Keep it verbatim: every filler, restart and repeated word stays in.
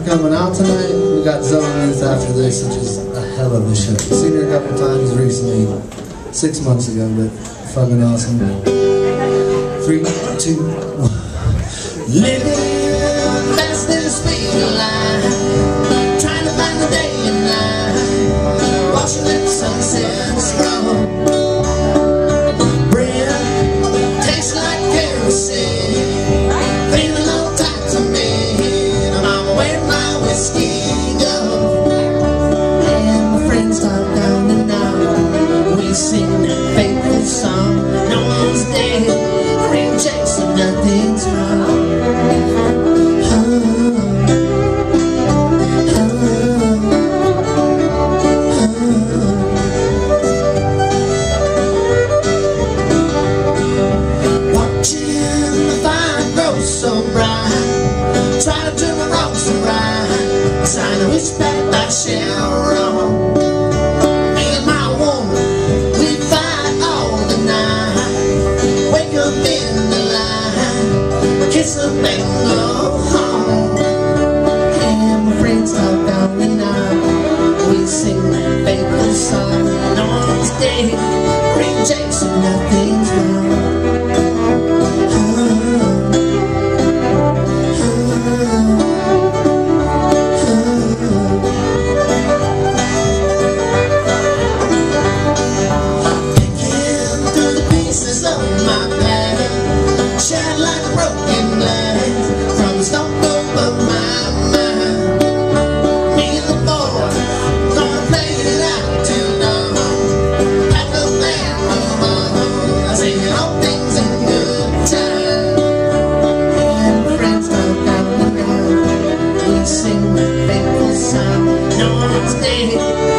coming out tonight. We got Zoe Muth after this, which is a hell of a show. Seen her a couple times recently, six months ago, but fucking awesome. Three, two, one. Living fast in the speed of life, trying to find the day and night, watching the sunset scroll. Breath tastes like kerosene, feeling all tight to me, and I'm where my whiskey goes. And my friends talk down the night, we sing that faithful song. No one's dead, dream chasing, nothing's wrong. So bright, try to turn the wrong so right, sign a wish back by Sharon. Me and my woman, we fight all the night, wake up in the light, kiss a and go home. And my friends talk down the night, we sing that faithful song. No one's dead, ring Jackson, nothing's wrong. Shine like a broken light from the stone over my mind. Me and the boys gonna play it out till dawn. Pack up and move on, singing all things in good time. And my friends talk down the night, we sing that faithful song. No one's dead.